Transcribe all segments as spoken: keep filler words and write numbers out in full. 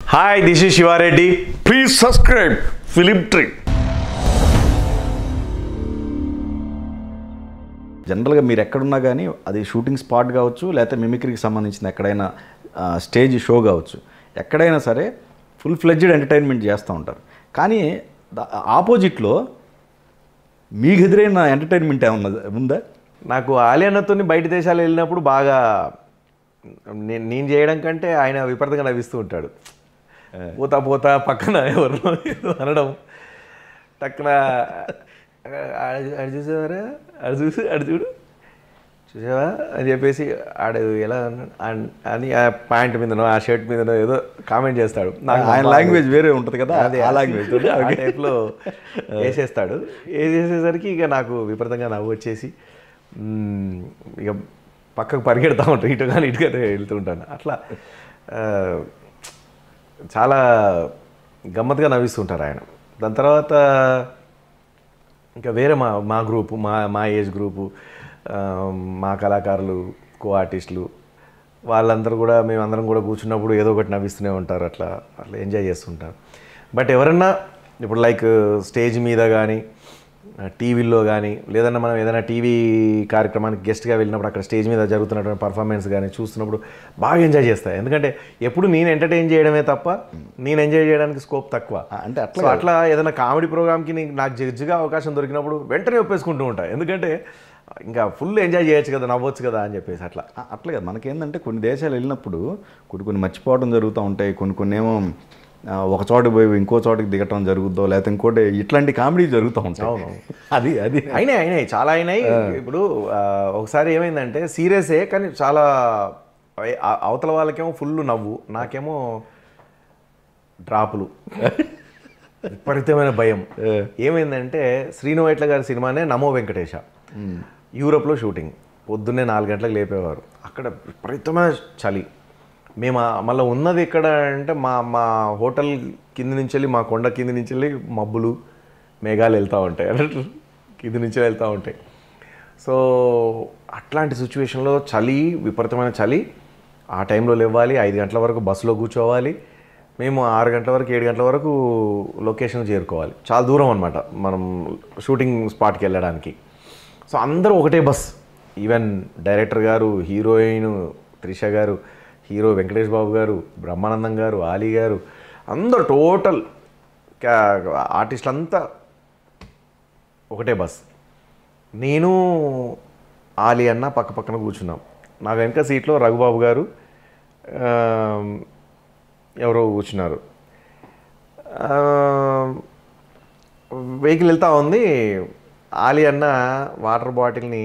Hi, this is Siva Reddy. Please subscribe Film Tree. జనరల్గా మీరు ఎక్కడున్నా కానీ అది షూటింగ్ స్పాట్ కావచ్చు లేకపోతే మిమిక్రీకి సంబంధించిన ఎక్కడైనా స్టేజ్ షో కావచ్చు, ఎక్కడైనా సరే ఫుల్ ఫ్లెడ్జ్డ్ ఎంటర్టైన్మెంట్ చేస్తూ ఉంటారు. కానీ ఆపోజిట్లో మీకు ఎదురైన ఎంటర్టైన్మెంట్ ఏమన్నా ఉందా? నాకు ఆలియానతో బయట దేశాలు వెళ్ళినప్పుడు బాగా నేను నేను చేయడం కంటే ఆయన విపరీతంగా నవ్విస్తూ ఉంటాడు. పోతా పోతా పక్కన ఎవరు అనడం, టక్కున అడు చూసేవారా అడు చూసి అడు చూడు చూసావా అని చెప్పేసి ఆడు ఎలా అని ఆ ప్యాంట్ మీదనో ఆ షర్ట్ మీదనో ఏదో కామెంట్ చేస్తాడు. ఆయన లాంగ్వేజ్ వేరే ఉంటుంది కదా, అదే ఆ లాంగ్వేజ్ ఆ టైప్లో వేసేస్తాడు. వేసేసరికి ఇక నాకు విపరీతంగా నవ్వు వచ్చేసి ఇక పక్కకు పరిగెడతా ఉంటాను, ఇటు కానీ ఇటుగా వెళ్తూ ఉంటాను. అట్లా చాలా గమ్మత్తుగా నవ్విస్తుంటారు ఆయన. దాని తర్వాత ఇంకా వేరే మా మా గ్రూపు మా మా ఏజ్ గ్రూపు మా కళాకారులు కో ఆర్టిస్టులు వాళ్ళందరూ కూడా మేమందరం కూడా కూర్చున్నప్పుడు ఏదో ఒకటి నవ్విస్తూనే ఉంటారు. అట్లా అట్లా ఎంజాయ్ చేస్తుంటారు. బట్ ఎవరన్నా ఇప్పుడు లైక్ స్టేజ్ మీద కానీ టీవీల్లో కానీ లేదన్నా మనం ఏదైనా టీవీ కార్యక్రమానికి గెస్ట్గా వెళ్ళినప్పుడు అక్కడ స్టేజ్ మీద జరుగుతున్నటువంటి పర్ఫార్మెన్స్ కానీ చూస్తున్నప్పుడు బాగా ఎంజాయ్ చేస్తాయి. ఎందుకంటే ఎప్పుడు నేను ఎంటర్టైన్ చేయడమే తప్ప నేను ఎంజాయ్ చేయడానికి స్కోప్ తక్కువ. అంటే అట్లా అట్లా ఏదైనా కామెడీ ప్రోగ్రామ్కి నాకు జడ్జిగా అవకాశం దొరికినప్పుడు వెంటనే ఒప్పేసుకుంటూ ఉంటాయి. ఎందుకంటే ఇంకా ఫుల్ ఎంజాయ్ చేయొచ్చు కదా, నవ్వచ్చు కదా అని చెప్పేసి. అట్లా అట్లా కదా మనకేంటంటే కొన్ని దేశాలు వెళ్ళినప్పుడు కొన్ని కొన్ని మర్చిపోవడం జరుగుతూ ఉంటాయి, కొన్ని కొన్ని ఏమో ఒక చోటుకి పోయి ఇంకో చోటుకి దిగటం జరుగుతుందో లేకపోతే ఇంకోటి ఇట్లాంటి కామెడీ జరుగుతూ ఉంటాయి. అవును, అది అది అయినాయి అయినాయి చాలా అయినాయి. ఇప్పుడు ఒకసారి ఏమైందంటే సీరియసే కానీ చాలా అవతల వాళ్ళకేమో ఫుల్ నవ్వు, నాకేమో డ్రాపులు, విపరీతమైన భయం. ఏమైందంటే శ్రీను వైట్ల గారి సినిమానే నమో వెంకటేశ, యూరోప్లో షూటింగ్. పొద్దున్నే నాలుగు గంటలకు లేపేవారు. అక్కడ విపరీతమైన చలి. మేము మళ్ళీ ఉన్నది ఎక్కడ అంటే మా మా హోటల్ కింది నుంచి వెళ్ళి మా కొండ కింది నుంచి వెళ్ళి మబ్బులు మేఘాలు వెళ్తూ ఉంటాయి, అన్నట్టు కింది నుంచి వెళ్తూ ఉంటాయి. సో అట్లాంటి సిచ్యువేషన్లో చలి, విపరీతమైన చలి. ఆ టైంలో లేవాలి, ఐదు గంటల వరకు బస్సులో కూర్చోవాలి. మేము ఆరు గంటల వరకు ఏడు గంటల వరకు లొకేషన్ చేరుకోవాలి. చాలా దూరం అనమాట మనం షూటింగ్ స్పాట్కి వెళ్ళడానికి. సో అందరూ ఒకటే బస్. ఈవెన్ డైరెక్టర్ గారు, హీరోయిన్ త్రిష గారు, హీరో వెంకటేష్ బాబు గారు, బ్రహ్మానందం గారు, ఆలీ గారు, అందరూ టోటల్ ఆర్టిస్టులు అంతా ఒకటే బస్. నేను ఆలీ అన్న పక్క పక్కన కూర్చున్నాం. నా వెనక సీట్లో రఘుబాబు గారు ఎవరో కూర్చున్నారు. వెహికల్ వెళ్తూ ఉంది. ఆలీ అన్న వాటర్ బాటిల్ని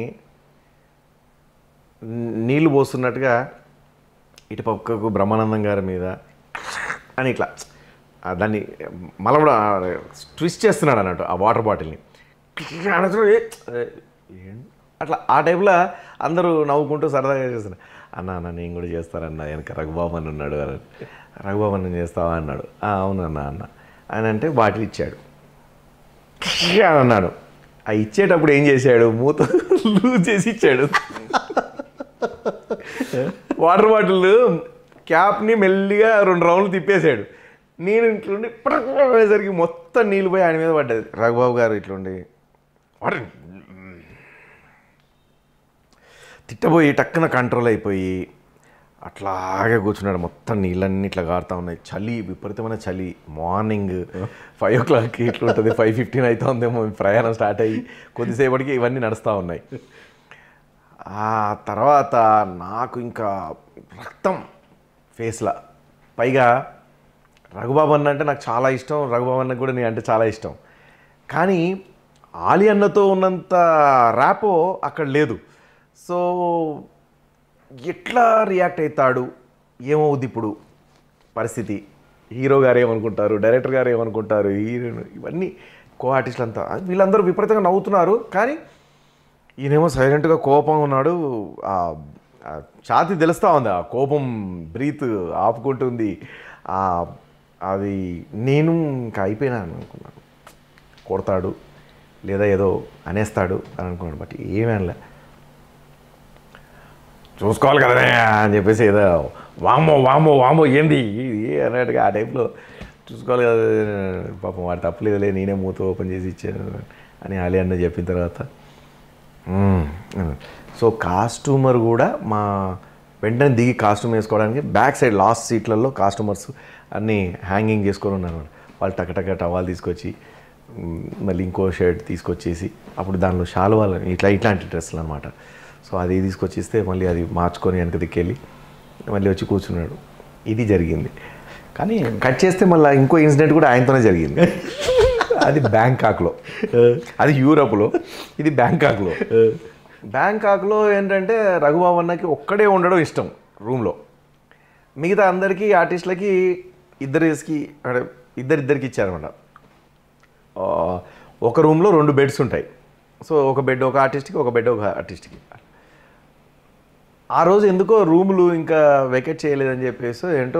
నీళ్లు పోస్తున్నట్టుగా ఇటు పక్కకు బ్రహ్మానందం గారి మీద అని ఇట్లా దాన్ని మళ్ళీ కూడా ట్విస్ట్ చేస్తున్నాడు అన్నట్టు ఆ వాటర్ బాటిల్ని. అట్లా ఆ టైప్లో అందరూ నవ్వుకుంటూ సరదాగా చేస్తున్నారు. అన్న అన్న నేను కూడా చేస్తానన్న, వెనక రఘుబాబు అని ఉన్నాడు అని. రఘుబాబు నేను చేస్తావా అన్నాడు. అవునన్నా అన్న అని అంటే బాటిల్ ఇచ్చాడు అని అన్నాడు. ఆ ఇచ్చేటప్పుడు ఏం చేశాడు, మూత లూజ్ చేసి ఇచ్చాడు. వాటర్ బాటిల్ క్యాప్ని మెల్లిగా రెండు రౌండ్లు తిప్పేశాడు. నేను ఇట్లుండి పడేసరికి మొత్తం నీళ్ళు పోయి ఆయన మీద పడ్డది. రఘుబాబు గారు ఇట్లుండి తిట్టబోయి టక్కున కంట్రోల్ అయిపోయి అట్లాగే కూర్చున్నాడు. మొత్తం నీళ్ళన్నీ ఇట్లా గారుతూ ఉన్నాయి. చలి, విపరీతమైన చలి. మార్నింగ్ ఫైవ్ ఓ క్లాక్కి ఇట్లా ఉంటుంది, ఫైవ్ ఫిఫ్టీన్ అవుతా ఉందేమో ప్రయాణం స్టార్ట్ అయ్యి కొద్దిసేపటికి ఇవన్నీ నడుస్తూ ఉన్నాయి. ఆ తర్వాత నాకు ఇంకా రక్తం ఫేస్లో. పైగా రఘుబాబు అన్న అంటే నాకు చాలా ఇష్టం, రఘుబాబు అన్నకు కూడా నేను అంటే చాలా ఇష్టం. కానీ ఆలీ అన్నతో ఉన్నంత ర్యాపో అక్కడ లేదు. సో ఎట్లా రియాక్ట్ అవుతాడు, ఏమవుద్ది ఇప్పుడు పరిస్థితి, హీరో గారు ఏమనుకుంటారు, డైరెక్టర్ గారు ఏమనుకుంటారు, హీరోయిన్, ఇవన్నీ కో ఆర్టిస్టులు అంతా వీళ్ళందరూ విపరీతంగా నవ్వుతున్నారు. కానీ ఈయనేమో సైలెంట్గా కోపంగా ఉన్నాడు. ఛాతీ తెలుస్తూ ఉంది, ఆ కోపం బ్రీత్ ఆపుకుంటుంది. అది నేను ఇంకా అయిపోయినాను అనుకున్నాను. కొడతాడు లేదా ఏదో అనేస్తాడు అని అనుకున్నాడు. బట్ ఏమనలే. చూసుకోవాలి కదనే అని చెప్పేసి ఏదో వామో వామో వామో ఏంది అన్నట్టుగా ఆ టైప్లో చూసుకోవాలి కదా పాపం వాడు తప్పలేదులే నేనే మూత ఓపెన్ చేసి ఇచ్చాను అని అలీ అన్న చెప్పిన తర్వాత సో కాస్ట్యూమర్ కూడా మా వెంటనే దిగి కాస్ట్యూమ్ వేసుకోవడానికి బ్యాక్ సైడ్ లాస్ట్ సీట్లలో కాస్ట్యూమర్స్ అన్నీ హ్యాంగింగ్ చేసుకొని ఉన్నారు. వాళ్ళు టకటక టవాల్ తీసుకొచ్చి మళ్ళీ ఇంకో షర్ట్ తీసుకొచ్చేసి అప్పుడు దానిలో శాలువాలు ఇట్లా ఇట్లాంటి డ్రెస్సులు అనమాట. సో అది తీసుకొచ్చిస్తే మళ్ళీ అది మార్చుకొని వెనక దిక్కెళ్ళి మళ్ళీ వచ్చి కూర్చున్నాడు. ఇది జరిగింది. కానీ కట్ చేస్తే మళ్ళీ ఇంకో ఇన్సిడెంట్ కూడా ఆయనతోనే జరిగింది. అది బ్యాంకాక్లో, అది యూరోప్లో, ఇది బ్యాంకాక్లో. బ్యాంకాక్లో ఏంటంటే రఘుబాబు అన్నకి ఒక్కడే ఉండడం ఇష్టం రూమ్లో. మిగతా అందరికీ ఆర్టిస్టులకి ఇద్దరికి అంటే ఇద్దరిద్దరికి ఇచ్చారన్నమాట. ఒక రూమ్లో రెండు బెడ్స్ ఉంటాయి. సో ఒక బెడ్ ఒక ఆర్టిస్ట్కి, ఒక బెడ్ ఒక ఆర్టిస్ట్కి. ఆ రోజు ఎందుకో రూములు ఇంకా వెకేట్ చేయలేదని చెప్పేసి ఏంటో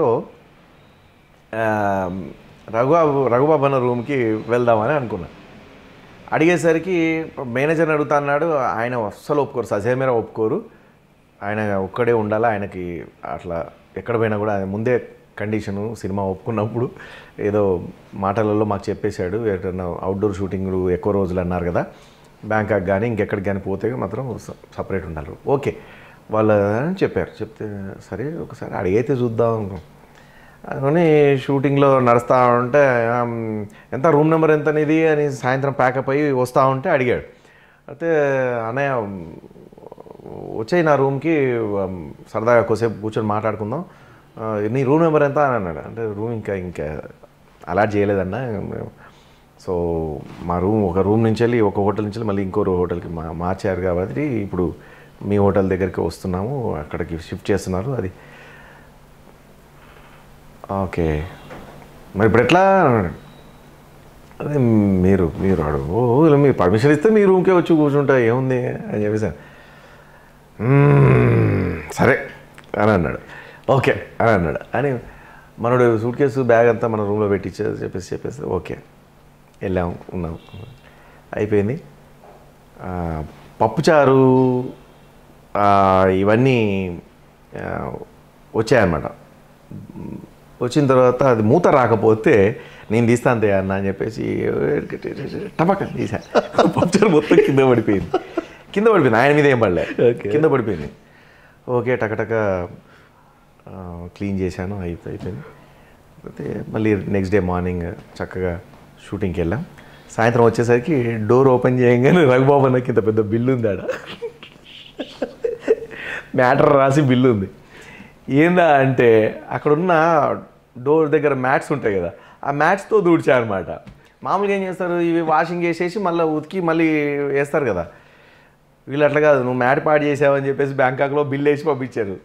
రఘుబాబు రఘుబాబు అన్న రూమ్కి వెళ్దామని అనుకున్నా. అడిగేసరికి మేనేజర్ని అడుగుతా అన్నాడు. ఆయన అస్సలు ఒప్పుకోరు, ససేమేర ఒప్పుకోరు. ఆయన ఒక్కడే ఉండాలా, ఆయనకి అట్లా ఎక్కడ పోయినా కూడా ముందే కండిషను. సినిమా ఒప్పుకున్నప్పుడు ఏదో మాటలలో మాకు చెప్పేశాడు, ఎక్కడన్నా అవుట్డోర్ షూటింగ్లు ఎక్కువ రోజులు అన్నారు కదా, బ్యాంకాక్ కానీ ఇంకెక్కడికి కానీ పోతే మాత్రం సపరేట్ ఉండాలి. ఓకే వాళ్ళు చెప్పారు. చెప్తే సరే ఒకసారి అడిగైతే చూద్దాం అని షూటింగ్లో నడుస్తూ ఉంటే ఎంత రూమ్ నెంబర్ ఎంత అనేది అని సాయంత్రం ప్యాకప్ అయ్యి వస్తూ ఉంటే అడిగాడు. అయితే అన్నయ్య వచ్చాయి నా రూమ్కి, సరదాగా కొద్దిసేపు కూర్చొని మాట్లాడుకుందాం, నీ రూమ్ నెంబర్ ఎంత అని అన్నాడు. అంటే రూమ్ ఇంకా ఇంకా అలాట్ చేయలేదన్నా, సో మా రూమ్ ఒక రూమ్ నుంచి వెళ్ళి ఒక హోటల్ నుంచి వెళ్ళి మళ్ళీ ఇంకో హోటల్కి మా మార్చారు కాబట్టి ఇప్పుడు మీ హోటల్ దగ్గరికి వస్తున్నాము, అక్కడికి షిఫ్ట్ చేస్తున్నారు. అది ఓకే మరి ఇప్పుడు ఎట్లా? అదే మీరు మీరు అడుగు ఇలా మీరు పర్మిషన్ ఇస్తే మీ రూమ్కే వచ్చి కూర్చుంటా ఏముంది అని చెప్పేసాను. సరే అని అన్నాడు. ఓకే అని అన్నాడు. అని మనోడు సూట్ కేసు బ్యాగ్ అంతా మన రూమ్లో పెట్టించేది చెప్పేసి చెప్పేసి ఓకే వెళ్ళాము, ఉన్నాము, అయిపోయింది. పప్పుచారు ఇవన్నీ వచ్చాయన్నమాట. వచ్చిన తర్వాత అది మూత రాకపోతే నేను తీస్తాను అన్న అని చెప్పేసి టపక్క తీసా. పప్పుచారు మొత్తం కింద పడిపోయింది. కింద పడిపోయింది ఆయన మీద ఏం పడలే, కింద పడిపోయింది. ఓకే టకటక క్లీన్ చేశాను, అయిపోయి అయిపోయింది. అయితే మళ్ళీ నెక్స్ట్ డే మార్నింగ్ చక్కగా షూటింగ్కి వెళ్ళాం. సాయంత్రం వచ్చేసరికి డోర్ ఓపెన్ చేయగానే రఘుబాబు అన్నకి ఇంత పెద్ద బిల్లు ఉంది ఆడ, మ్యాటర్ రాసి బిల్లు ఉంది. ఏందా అంటే అక్కడున్న డోర్ దగ్గర మ్యాట్స్ ఉంటాయి కదా, ఆ మ్యాట్స్తో దూడ్చారనమాట. మామూలుగా ఏం చేస్తారు, ఇవి వాషింగ్ చేసేసి మళ్ళీ ఉతికి మళ్ళీ వేస్తారు కదా, వీళ్ళు అట్లా కాదు, నువ్వు మ్యాట్ పాడు చేసావని చెప్పేసి బ్యాంకాక్లో బిల్ వేసి పంపించారు.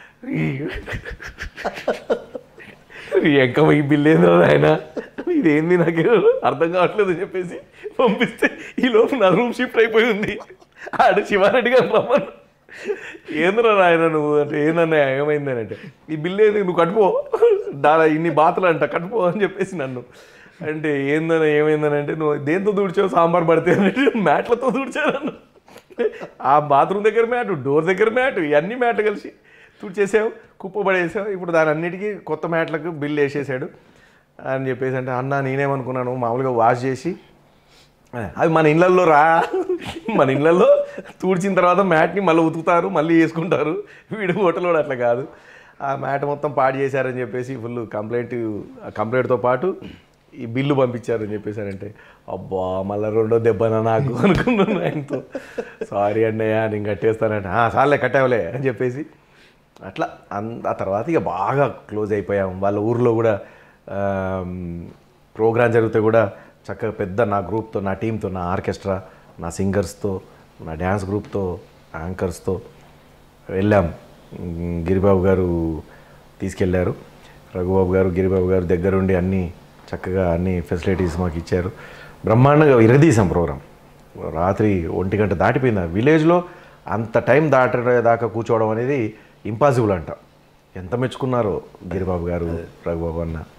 ఎంక ఈ బిల్ ఏందో ఆయన, ఇదేంది నాకు అర్థం కావట్లేదు అని చెప్పేసి పంపిస్తే ఈ లోపు నా రూమ్ షిఫ్ట్ అయిపోయి ఉంది. ఆడ శివారెడ్డి గారు రమ్మను, ఏంద్రా ఆయన నువ్వు అంటే ఏందన్నా ఏమైందని అంటే ఈ బిల్ ఏంది నువ్వు కట్టుపో, దాని ఇన్ని బాతులు అంట కట్టుపో అని చెప్పేసి నన్ను అంటే ఏందని ఏమైందని అంటే నువ్వు దేంతో దూడ్చావు, సాంబార్ పడితే అంటే మ్యాట్లతో దూడ్చాను. ఆ బాత్రూమ్ దగ్గర మ్యాటు, డోర్ దగ్గర మ్యాటు, ఇవన్నీ మ్యాట్లు కలిసి తుడిచేసావు, కుప్ప పడేసావు, ఇప్పుడు దాని అన్నిటికీ కొత్త మ్యాట్లకు బిల్ వేసేసాడు అని చెప్పేసి అంటే అన్న నేనేమనుకున్నాను మామూలుగా వాష్ చేసి అవి మన ఇళ్ళల్లో రా, మన ఇళ్ళల్లో తుడిచిన తర్వాత మ్యాట్ని మళ్ళీ ఉతుకుతారు మళ్ళీ వేసుకుంటారు, వీడు హోటల్లో అట్లా కాదు, ఆ మ్యాట్ మొత్తం పాడు చేశారని చెప్పేసి ఫుల్ కంప్లైంట్, కంప్లైంట్తో పాటు ఈ బిల్లు పంపించారని చెప్పేసారంటే అబ్బా మళ్ళీ రెండో దెబ్బనా నాకు అనుకున్నాను ఆయనతో. సారీ అన్నయ్య నేను కట్టేస్తానంటే సార్లే కట్టావులే అని చెప్పేసి అట్లా అన్ ఆ తర్వాత ఇక బాగా క్లోజ్ అయిపోయాం. వాళ్ళ ఊర్లో కూడా ప్రోగ్రాం జరిగితే కూడా చక్కగా పెద్ద నా గ్రూప్తో, నా టీంతో, నా ఆర్కెస్ట్రా, నా సింగర్స్తో, నా డ్యాన్స్ గ్రూప్తో, యాంకర్స్తో వెళ్ళాం. గిరిబాబు గారు తీసుకెళ్ళారు, రఘుబాబు గారు గిరిబాబు గారు దగ్గరుండి అన్నీ చక్కగా అన్ని ఫెసిలిటీస్ మాకు ఇచ్చారు. బ్రహ్మాండంగా ఇరదీసాం ప్రోగ్రాం. రాత్రి ఒంటి గంట దాటిపోయింది. విలేజ్లో అంత టైం దాటే దాకా కూర్చోవడం అనేది ఇంపాసిబుల్ అంట. ఎంత మెచ్చుకున్నారో గిరిబాబు గారు, రఘుబాబు అన్న.